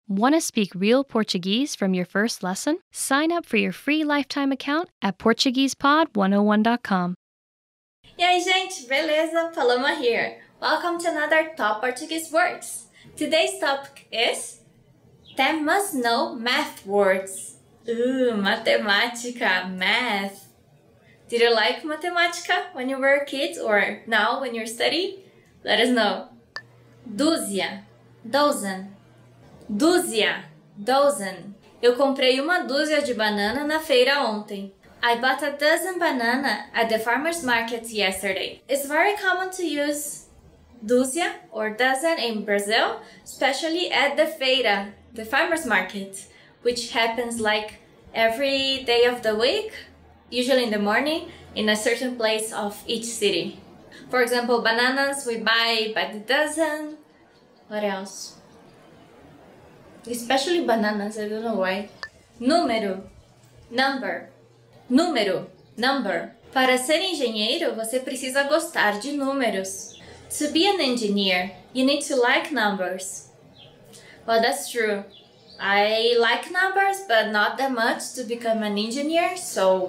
Want to speak real Portuguese from your first lesson? Sign up for your free lifetime account at PortuguesePod101.com. E aí, gente, beleza? Paloma here. Welcome to another Top Portuguese Words. Today's topic is 10 must-know math words. Matemática, math. Did you like matemática when you were a kid or now when you're studying? Let us know. Dúzia, dozen. Dúzia, dozen. Eu comprei uma dúzia de banana na feira ontem. I bought a dozen banana at the farmer's market yesterday. It's very common to use dúzia or dozen in Brazil, especially at the feira, the farmer's market, which happens like every day of the week, usually in the morning, in a certain place of each city. For example, bananas we buy by the dozen. What else? Especially bananas, I don't know why. Número, number. Número, number. Para ser engenheiro, você precisa gostar de números. To be an engineer, you need to like numbers. Well, that's true. I like numbers, but not that much to become an engineer, so...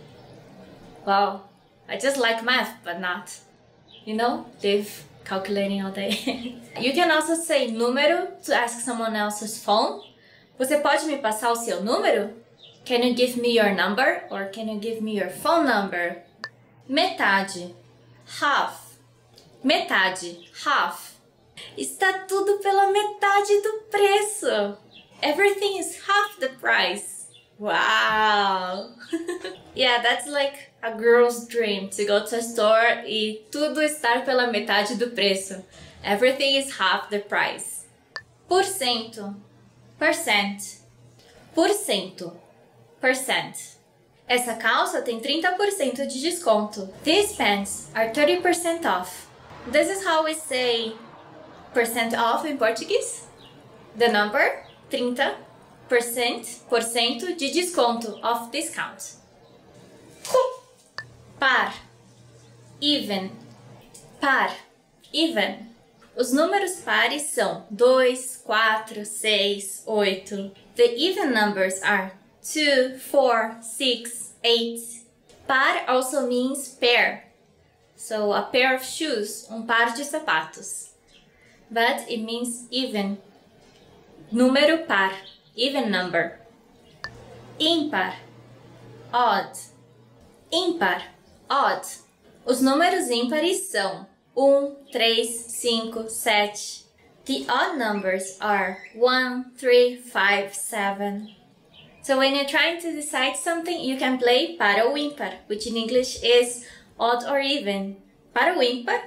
Well, I just like math, but not. You know, live calculating all day. You can also say número to ask someone else's phone. Você pode me passar o seu número? Can you give me your number? Or can you give me your phone number? Metade, half. Metade, half. Está tudo pela metade do preço. Everything is half the price. Wow! Yeah, that's like a girl's dream, to go to a store e tudo estar pela metade do preço. Everything is half the price. Porcento, percent. Porcento, percent. Essa calça tem 30% de desconto. These pants are 30% off. This is how we say percent off in Portuguese. The number, 30%, porcento de desconto, of discount. Par, even. Par, even. Os números pares são 2, 4, 6, 8. The even numbers are 2, 4, 6, 8. Par also means pair. So a pair of shoes, par de sapatos. But it means even. Número par, even number. Ímpar, odd. Ímpar, odd. Os números ímpares são 3, 5, 7. The odd numbers are 1, 3, 5, 7. So when you're trying to decide something, you can play par ou ímpar, which in English is odd or even. Par ou ímpar.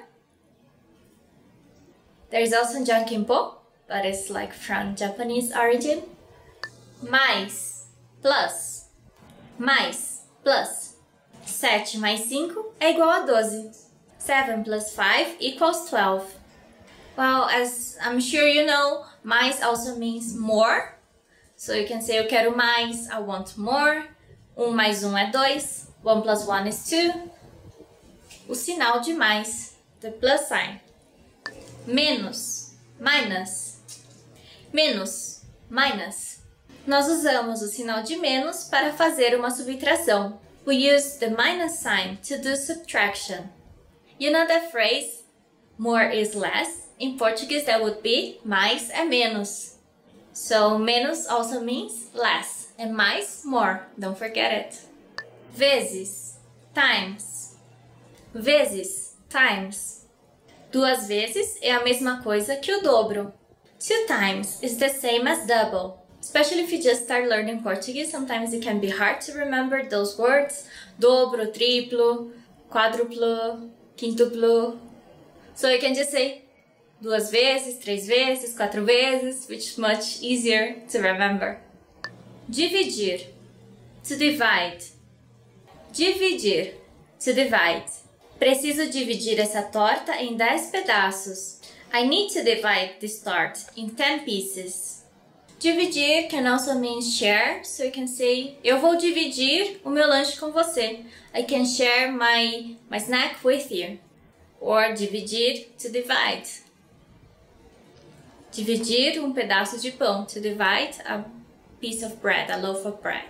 There's also Jankinpo, but it's like from Japanese origin. Mais, plus. Mais, plus. 7 mais 5 é igual a 12. 7 plus 5 equals 12. Well, as I'm sure you know, mais also means more. So you can say eu quero mais, I want more. 1 mais 1 é 2. 1 plus 1 is 2. O sinal de mais, the plus sign. Menos, minus. Menos, minus. Nós usamos o sinal de menos para fazer uma subtração. We use the minus sign to do subtraction. You know that phrase, more is less? In Portuguese that would be mais é menos. So menos also means less, and mais, more. Don't forget it. Vezes, times. Vezes, times. 2 vezes é a mesma coisa que o dobro. 2 times is the same as double. Especially if you just start learning Portuguese, sometimes it can be hard to remember those words. Dobro, triplo, quádruplo, quíntuplo. So you can just say 2 vezes, 3 vezes, 4 vezes, which is much easier to remember. Dividir, to divide. Dividir, to divide. Preciso dividir essa torta em 10 pedaços. I need to divide this tart in 10 pieces. Dividir can also mean share, so you can say, eu vou dividir o meu lanche com você. I can share my snack with you. Or dividir, to divide. Dividir um pedaço de pão. To divide a piece of bread, a loaf of bread.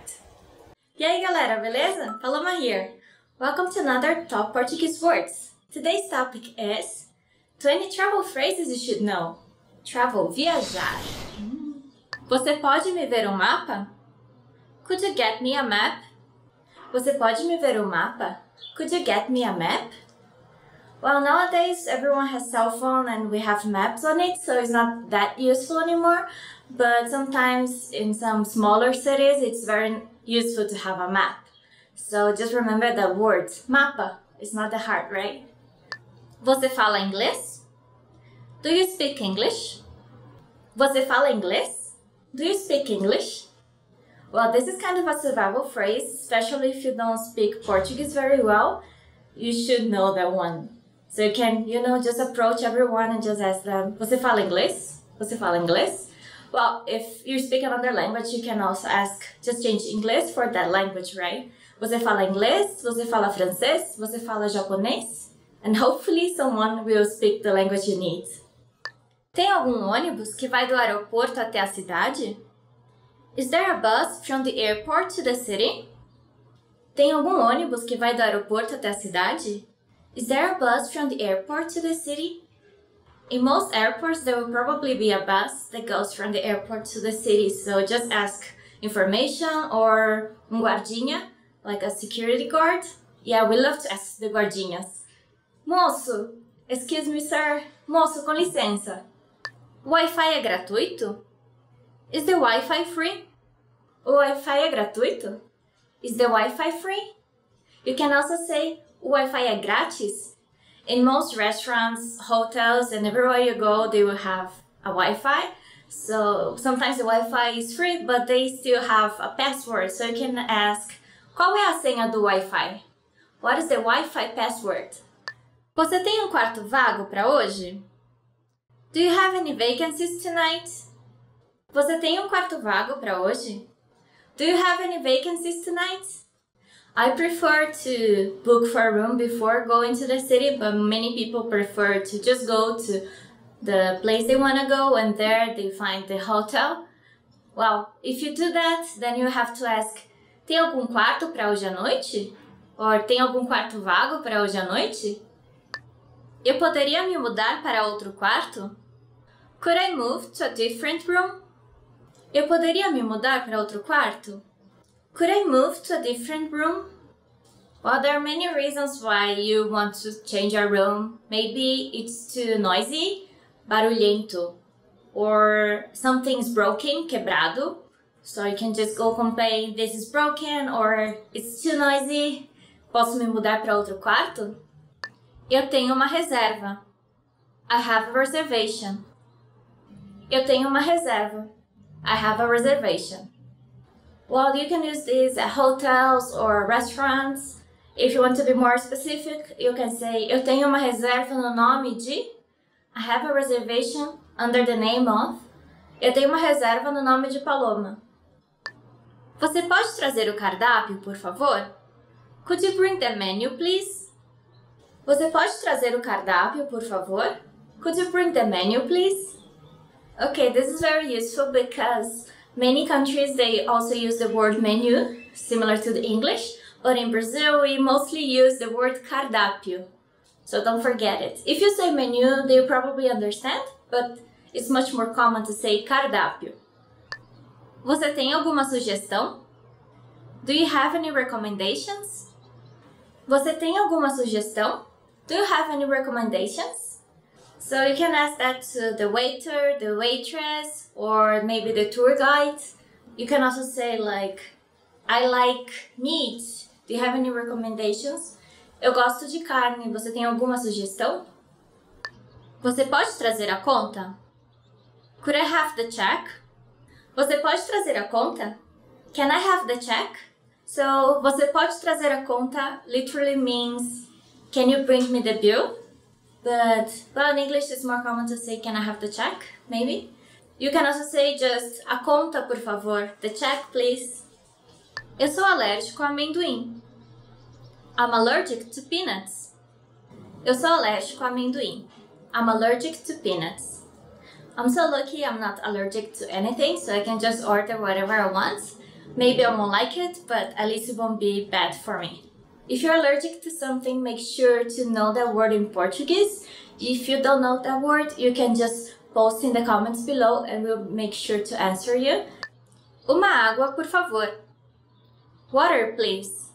E aí, galera, beleza? Paloma here. Welcome to another Top Portuguese Words. Today's topic is 20 travel phrases you should know. Travel, viajar. Você pode me ver um mapa? Could you get me a map? Você pode me ver um mapa? Could you get me a map? Well, nowadays everyone has cell phone and we have maps on it, so it's not that useful anymore. But sometimes in some smaller cities, it's very useful to have a map. So just remember the word, mapa. It's not that hard, right? Você fala inglês? Do you speak English? Você fala inglês? Do you speak English? Well, this is kind of a survival phrase, especially if you don't speak Portuguese very well. You should know that one. So you can, just approach everyone and just ask them, você fala inglês? Você fala inglês? Well, if you speak another language, you can also ask, just change English for that language, right? Você fala inglês? Você fala francês? Você fala japonês? And hopefully someone will speak the language you need. Tem algum ônibus que vai do aeroporto até a cidade? Is there a bus from the airport to the city? Tem algum ônibus que vai do aeroporto até a cidade? Is there a bus from the airport to the city? In most airports, there will probably be a bus that goes from the airport to the city, so just ask information or um guardinha, like a security guard. Yeah, we love to ask the guardinhas. Moço, excuse me, sir. Moço, com licença. O Wi-Fi é gratuito? Is the Wi-Fi free? O Wi-Fi é gratuito? Is the Wi-Fi free? You can also say, o Wi-Fi é grátis? In most restaurants, hotels, and everywhere you go, they will have a Wi-Fi. So sometimes the Wi-Fi is free, but they still have a password. So you can ask, qual é a senha do Wi-Fi? What is the Wi-Fi password? Você tem um quarto vago para hoje? Do you have any vacancies tonight? Você tem um quarto vago para hoje? Do you have any vacancies tonight? I prefer to book for a room before going to the city, but many people prefer to just go to the place they want to go and there they find the hotel. Well, if you do that, then you have to ask, tem algum quarto para hoje à noite? Or tem algum quarto vago para hoje à noite? Eu poderia me mudar para outro quarto? Could I move to a different room? Eu poderia me mudar para outro quarto? Could I move to a different room? Well, there are many reasons why you want to change your room. Maybe it's too noisy, barulhento, or something's broken, quebrado. So you can just go complain, this is broken, or it's too noisy. Posso me mudar para outro quarto? Eu tenho uma reserva. I have a reservation. Eu tenho uma reserva. I have a reservation. Well, you can use this at hotels or restaurants. If you want to be more specific, you can say, eu tenho uma reserva no nome de. I have a reservation under the name of. Eu tenho uma reserva no nome de Paloma. Você pode trazer o cardápio, por favor? Could you bring the menu, please? Você pode trazer o cardápio, por favor? Could you bring the menu, please? Okay, this is very useful because many countries, they also use the word menu, similar to the English, but in Brazil, we mostly use the word cardápio. So don't forget it. If you say menu, they probably understand, but it's much more common to say cardápio. Você tem alguma sugestão? Do you have any recommendations? Você tem alguma sugestão? Do you have any recommendations? So you can ask that to the waiter, the waitress, or maybe the tour guide. You can also say like, I like meat. Do you have any recommendations? Eu gosto de carne. Você tem alguma sugestão? Você pode trazer a conta? Could I have the check? Você pode trazer a conta? Can I have the check? So, você pode trazer a conta literally means, can you bring me the bill? But, well, in English it's more common to say, can I have the check? Maybe. You can also say just, a conta, por favor. The check, please. Eu sou alérgico a amendoim. I'm allergic to peanuts. Eu sou alérgico a amendoim. I'm allergic to peanuts. I'm so lucky I'm not allergic to anything, so I can just order whatever I want. Maybe I won't like it, but at least it won't be bad for me. If you're allergic to something, make sure to know that word in Portuguese. If you don't know that word, you can just post in the comments below and we'll make sure to answer you. Uma água, por favor. Water, please.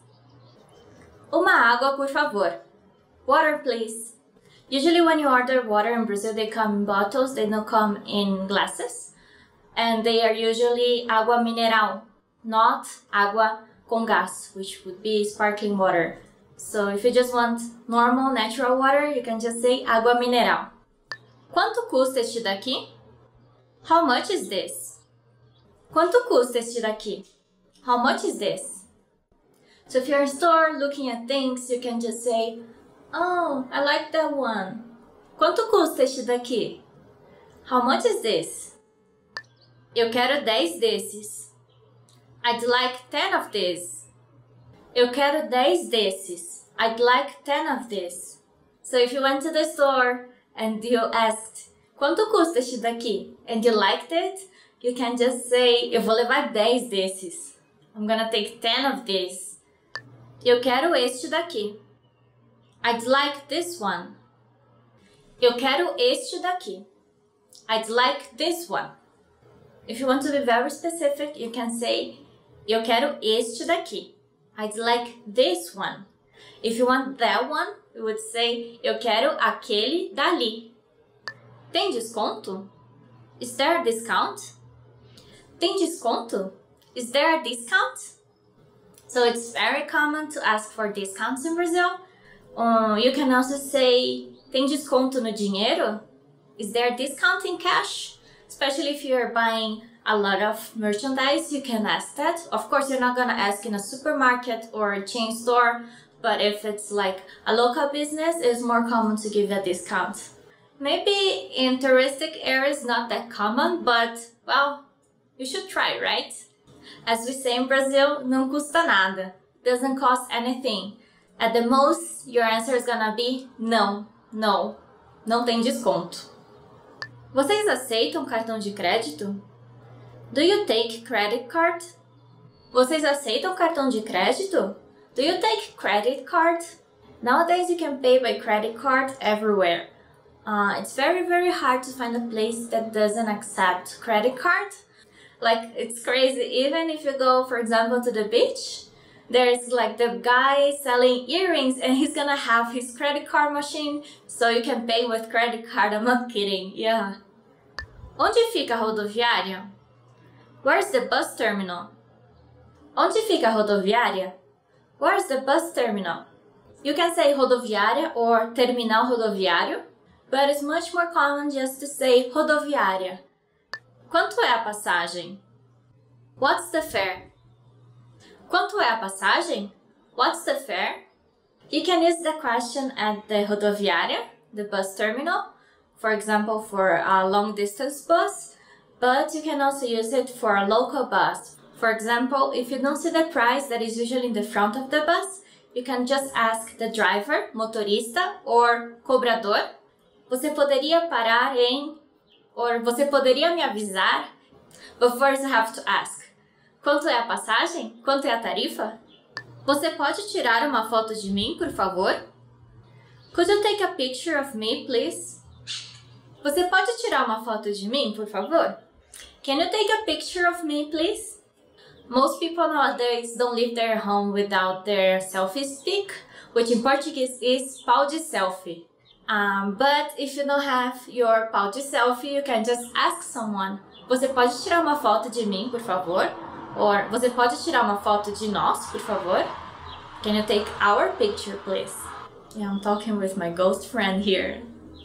Uma água, por favor. Water, please. Usually when you order water in Brazil, they come in bottles, they don't come in glasses. And they are usually água mineral, not água com gás, which would be sparkling water. So if you just want normal, natural water, you can just say água mineral. Quanto custa este daqui? How much is this? Quanto custa este daqui? How much is this? So if you're in a store looking at things, you can just say, oh, I like that one. Quanto custa este daqui? How much is this? Eu quero 10 desses. I'd like 10 of this. Eu quero 10 desses. I'd like 10 of this. So if you went to the store and you asked, quanto custa este daqui? And you liked it, you can just say, eu vou levar 10 desses. I'm gonna take 10 of this. Eu quero este daqui. I'd like this one. Eu quero este daqui. I'd like this one. If you want to be very specific, you can say, eu quero este daqui. I'd like this one. If you want that one, you would say, eu quero aquele dali. Tem desconto? Is there a discount? Tem desconto? Is there a discount? So it's very common to ask for discounts in Brazil. You can also say, tem desconto no dinheiro? Is there a discount in cash? Especially if you're buying a lot of merchandise, you can ask that. Of course, you're not gonna ask in a supermarket or a chain store, but if it's like a local business, it's more common to give a discount. Maybe in touristic areas, not that common, but, well, you should try, right? As we say in Brazil, não custa nada. Doesn't cost anything. At the most, your answer is gonna be não, no, não tem desconto. Vocês aceitam cartão de crédito? Do you take credit card? Vocês aceitam cartão de crédito? Do you take credit card? Nowadays you can pay by credit card everywhere. It's very hard to find a place that doesn't accept credit card. Like, it's crazy. Even if you go, for example, to the beach, there's like the guy selling earrings and he's gonna have his credit card machine so you can pay with credit card. I'm not kidding, yeah. Onde fica a rodoviária? Where's the bus terminal? Onde fica a rodoviária? Where's the bus terminal? You can say rodoviária or terminal rodoviário, but it's much more common just to say rodoviária. Quanto é a passagem? What's the fare? Quanto é a passagem? What's the fare? You can use the question at the rodoviária, the bus terminal, for example, for a long-distance bus, but you can also use it for a local bus. For example, if you don't see the price that is usually in the front of the bus, you can just ask the driver, motorista, or cobrador, você poderia parar em, or você poderia me avisar? But first you have to ask, quanto é a passagem? Quanto é a tarifa? Você pode tirar uma foto de mim, por favor? Could you take a picture of me, please? Você pode tirar uma foto de mim, por favor? Can you take a picture of me, please? Most people nowadays don't leave their home without their selfie stick, which in Portuguese is pau de selfie. But if you don't have your pau de selfie, you can just ask someone, você pode tirar uma foto de mim, por favor? Or, você pode tirar uma foto de nós, por favor? Can you take our picture, please? Yeah, I'm talking with my ghost friend here.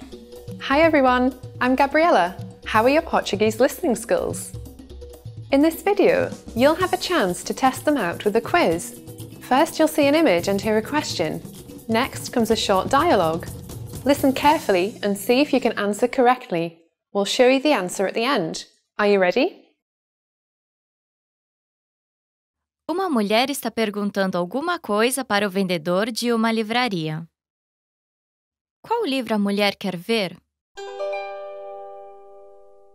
Hi everyone, I'm Gabriella. How are your Portuguese listening skills? In this video, you'll have a chance to test them out with a quiz. First, you'll see an image and hear a question. Next comes a short dialogue. Listen carefully and see if you can answer correctly. We'll show you the answer at the end. Are you ready? Uma mulher está perguntando alguma coisa para o vendedor de uma livraria. Qual livro a mulher quer ver?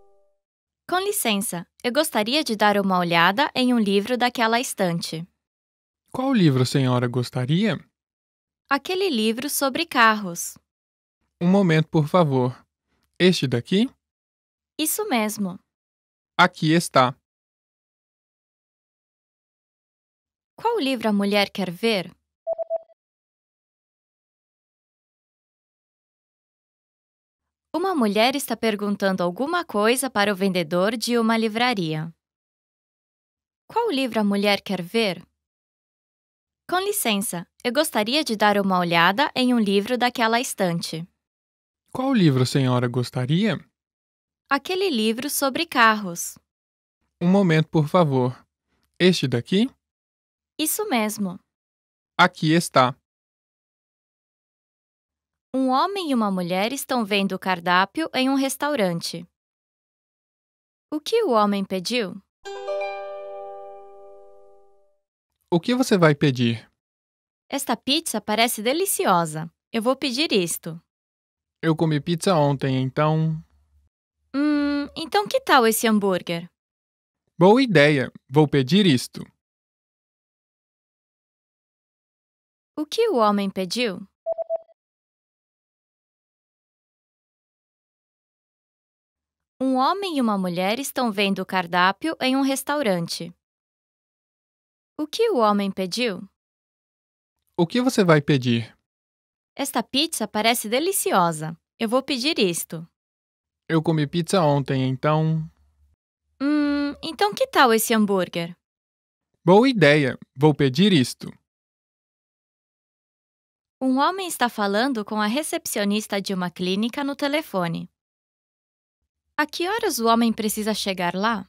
Com licença, eu gostaria de dar uma olhada em um livro daquela estante. Qual livro a senhora gostaria? Aquele livro sobre carros. Um momento, por favor. Este daqui? Isso mesmo. Aqui está. Qual livro a mulher quer ver? Uma mulher está perguntando alguma coisa para o vendedor de uma livraria. Qual livro a mulher quer ver? Com licença, eu gostaria de dar uma olhada em um livro daquela estante. Qual livro a senhora gostaria? Aquele livro sobre carros. Um momento, por favor. Este daqui? Isso mesmo. Aqui está. Um homem e uma mulher estão vendo o cardápio em um restaurante. O que o homem pediu? O que você vai pedir? Esta pizza parece deliciosa. Eu vou pedir isto. Eu comi pizza ontem, então... Então que tal esse hambúrguer? Boa ideia! Vou pedir isto. O que o homem pediu? Um homem e uma mulher estão vendo o cardápio em um restaurante. O que o homem pediu? O que você vai pedir? Esta pizza parece deliciosa. Eu vou pedir isto. Eu comi pizza ontem, então... Então que tal esse hambúrguer? Boa ideia! Vou pedir isto. Um homem está falando com a recepcionista de uma clínica no telefone. A que horas o homem precisa chegar lá?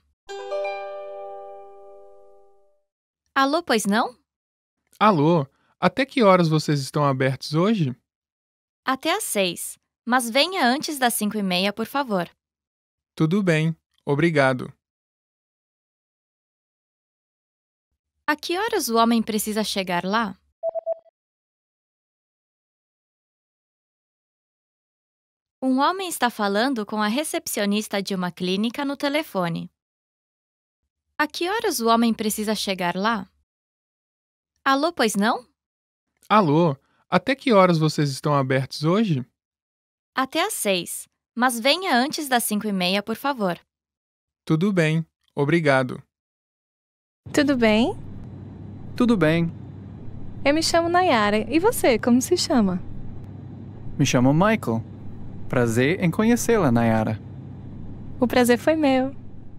Alô, pois não? Alô, até que horas vocês estão abertos hoje? Até às 6, mas venha antes das 5:30, por favor. Tudo bem, obrigado. A que horas o homem precisa chegar lá? Um homem está falando com a recepcionista de uma clínica no telefone. A que horas o homem precisa chegar lá? Alô, pois não? Alô, até que horas vocês estão abertos hoje? Até às 6, mas venha antes das 5:30, por favor. Tudo bem, obrigado. Tudo bem? Tudo bem. Eu me chamo Nayara. E você, como se chama? Me chamo Michael. Prazer em conhecê-la, Nayara. O prazer foi meu.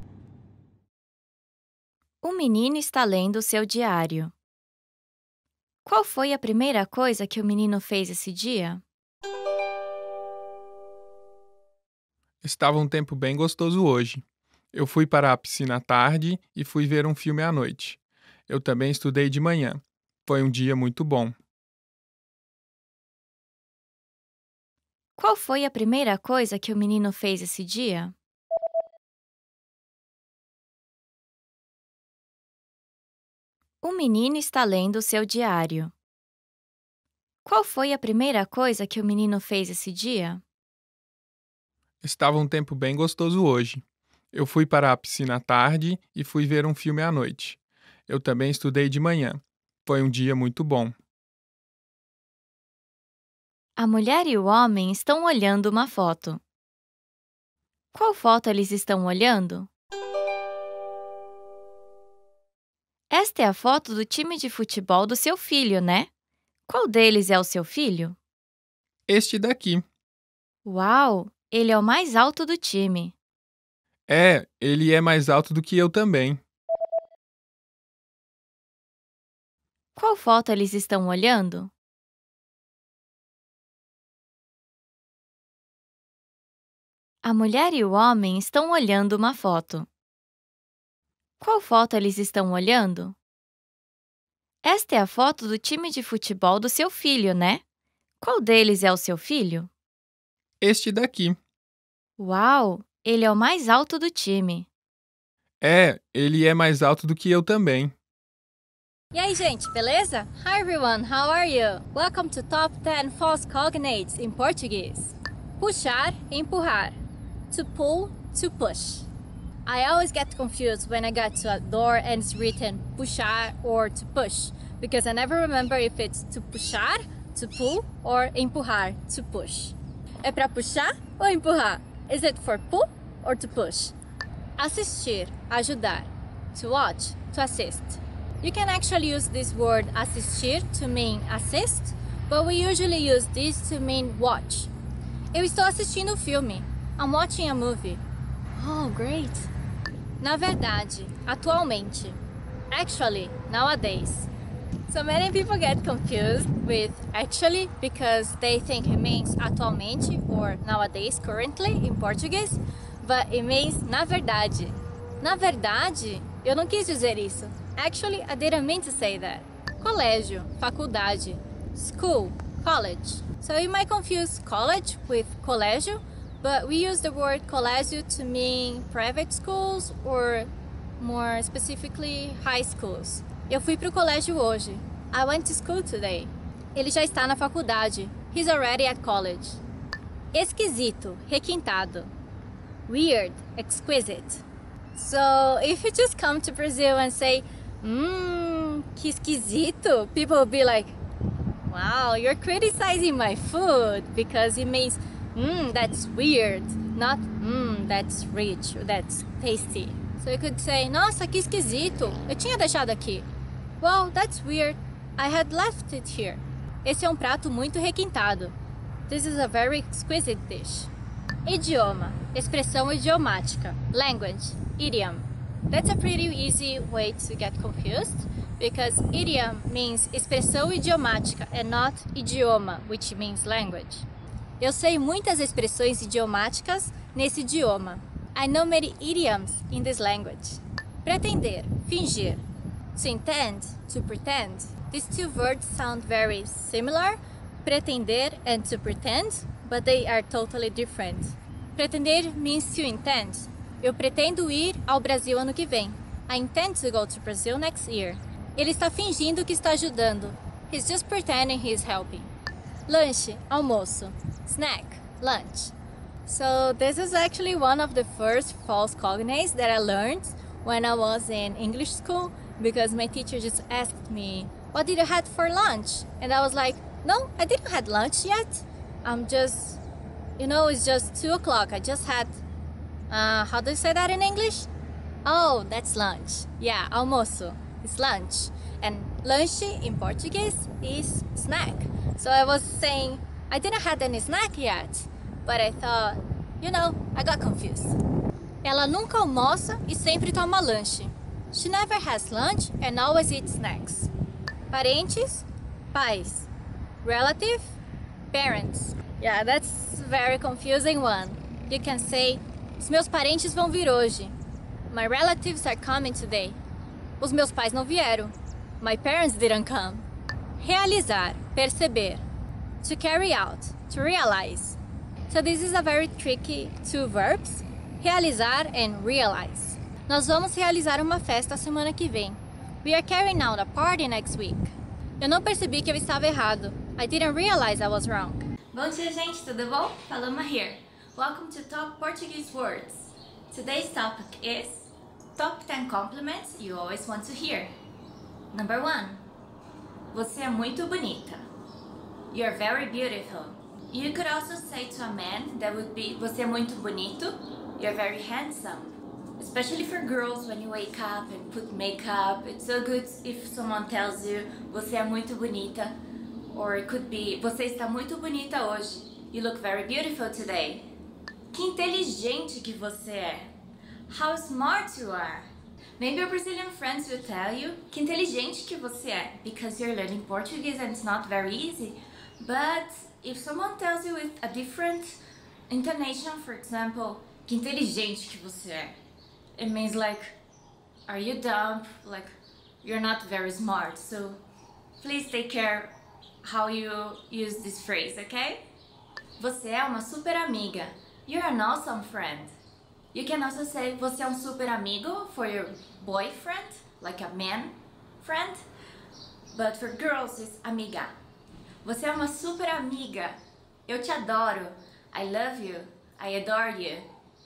O menino está lendo seu diário. Qual foi a primeira coisa que o menino fez esse dia? Estava um tempo bem gostoso hoje. Eu fui para a piscina à tarde e fui ver um filme à noite. Eu também estudei de manhã. Foi um dia muito bom. Qual foi a primeira coisa que o menino fez esse dia? O menino está lendo seu diário. Qual foi a primeira coisa que o menino fez esse dia? Estava um tempo bem gostoso hoje. Eu fui para a piscina à tarde e fui ver um filme à noite. Eu também estudei de manhã. Foi um dia muito bom. A mulher e o homem estão olhando uma foto. Qual foto eles estão olhando? Esta é a foto do time de futebol do seu filho, né? Qual deles é o seu filho? Este daqui. Uau! Ele é o mais alto do time. É, ele é mais alto do que eu também. Qual foto eles estão olhando? A mulher e o homem estão olhando uma foto. Qual foto eles estão olhando? Esta é a foto do time de futebol do seu filho, né? Qual deles é o seu filho? Este daqui. Uau! Ele é o mais alto do time. É, ele é mais alto do que eu também. E aí, gente, beleza? Hi everyone, how are you? Welcome to Top 10 False Cognates em português. Puxar, empurrar. To pull, to push. I always get confused when I get to a door and it's written puxar or to push, because I never remember if it's to puxar, to pull, or empurrar, to push. É pra puxar ou empurrar? Is it for pull or to push? Assistir, ajudar. To watch, to assist. You can actually use this word assistir to mean assist, but we usually use this to mean watch. Eu estou assistindo um filme. I'm watching a movie. Oh, great! Na verdade, atualmente. Actually, nowadays. So many people get confused with actually because they think it means atualmente or nowadays, currently in Portuguese, but it means na verdade. Na verdade, eu não quis dizer isso. Actually, I didn't mean to say that. Colégio, faculdade. School, college. So you might confuse college with colégio, but we use the word colégio to mean private schools or more specifically high schools. Eu fui pro colégio hoje. I went to school today. Ele já está na faculdade. He's already at college. Esquisito, requintado. Weird, exquisite. So if you just come to Brazil and say, que esquisito, people will be like, wow, you're criticizing my food, because it means, that's weird, not, that's rich, or that's tasty. So you could say, nossa, que esquisito, eu tinha deixado aqui. Well, that's weird, I had left it here. Esse é um prato muito requintado. This is a very exquisite dish. Idioma, expressão idiomática. Language, idiom. That's a pretty easy way to get confused, because idiom means expressão idiomática and not idioma, which means language. Eu sei muitas expressões idiomáticas nesse idioma. I know many idioms in this language. Pretender, fingir. To intend, to pretend. These two words sound very similar, pretender and to pretend, but they are totally different. Pretender means to intend. Eu pretendo ir ao Brasil ano que vem. I intend to go to Brazil next year. Ele está fingindo que está ajudando. He's just pretending he's helping. Lanche, almoço. Snack, lunch. So this is actually one of the first false cognates that I learned when I was in English school, because my teacher just asked me, what did you have for lunch? And I was like, no, I didn't have lunch yet. I'm just, it's just 2 o'clock. I just had, how do you say that in English? Oh, that's lunch. Yeah, almoço. It's lunch. And lanche in Portuguese is snack. So I was saying, I didn't have any snack yet. But I thought, I got confused. Ela nunca almoça e sempre toma lanche. She never has lunch and always eats snacks. Parentes, pais. Relative, parents. Yeah, that's a very confusing one. You can say, os meus parentes vão vir hoje. My relatives are coming today. Os meus pais não vieram. My parents didn't come. Realizar, perceber. To carry out, to realize. So this is a very tricky two verbs. Realizar and realize. Nós vamos realizar uma festa a semana que vem. We are carrying out a party next week. Eu não percebi que eu estava errado. I didn't realize I was wrong. Bom dia, gente, tudo bom? Paloma here. Welcome to Top Portuguese Words. Today's topic is Top 10 compliments you always want to hear. Number 1. Você é muito bonita. You're very beautiful. You could also say to a man that would be Você é muito bonito. You're very handsome. Especially for girls, when you wake up and put makeup, it's so good if someone tells you Você é muito bonita. Or it could be Você está muito bonita hoje. You look very beautiful today. Que inteligente que você é. How smart you are. Maybe your Brazilian friends will tell you que inteligente que você é, because you're learning Portuguese and it's not very easy. But if someone tells you with a different intonation, for example, que inteligente que você é, it means like, are you dumb? Like, you're not very smart. So please take care how you use this phrase, okay? Você é uma super amiga. You're an awesome friend. You can also say você é um super amigo for your boyfriend, like a man friend. But for girls, it's amiga. Você é uma super amiga. Eu te adoro. I love you. I adore you.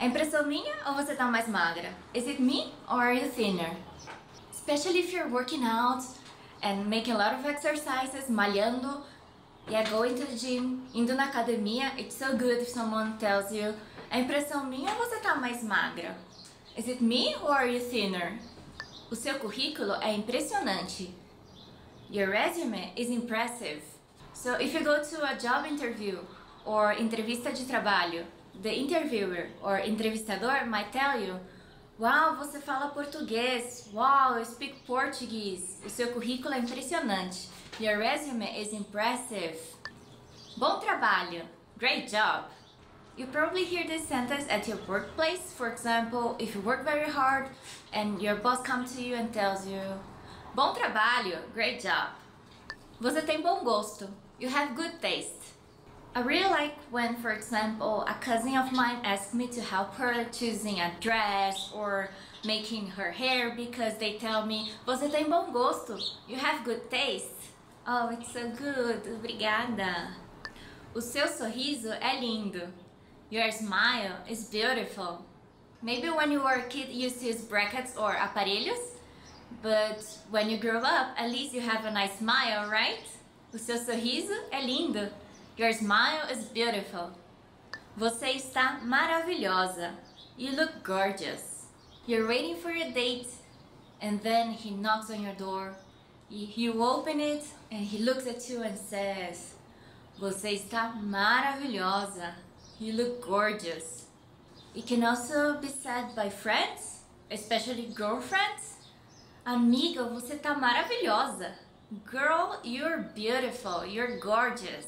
É impressão minha ou você tá mais magra? Is it me or are you thinner? Especially if you're working out and making a lot of exercises, malhando, going to the gym, indo na academia. It's so good if someone tells you, é impressão minha ou você tá mais magra? Is it me or are you thinner? O seu currículo é impressionante. Your resume is impressive. So if you go to a job interview or entrevista de trabalho, the interviewer or entrevistador might tell you, "Uau, você fala português. Wow, you speak Portuguese." O seu currículo é impressionante. Your resume is impressive. Bom trabalho. Great job. You probably hear this sentence at your workplace. For example, if you work very hard and your boss comes to you and tells you, "Bom trabalho. Great job." Você tem bom gosto. You have good taste. I really like when, for example, a cousin of mine asked me to help her choosing a dress or making her hair because they tell me, "Você tem bom gosto. You have good taste." Oh, it's so good. Obrigada. O seu sorriso é lindo. Your smile is beautiful. Maybe when you were a kid you used to use brackets or aparelhos, but when you grow up, at least you have a nice smile, right? O seu sorriso é lindo. Your smile is beautiful. Você está maravilhosa. You look gorgeous. You're waiting for your date, and then he knocks on your door. You open it, and he looks at you and says, "Você está maravilhosa. You look gorgeous." It can also be said by friends, especially girlfriends. Amiga, você está maravilhosa. Girl, you're beautiful. You're gorgeous.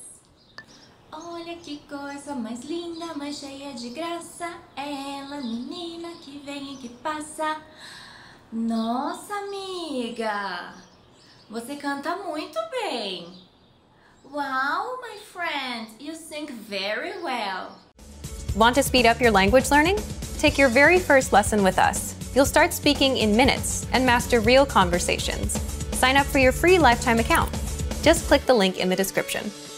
Olha que coisa mais linda, mais cheia de graça. É ela, menina, que vem e que passa. Nossa, amiga, você canta muito bem. Wow, my friend, you sing very well. Want to speed up your language learning? Take your very first lesson with us. You'll start speaking in minutes and master real conversations. Sign up for your free lifetime account. Just click the link in the description.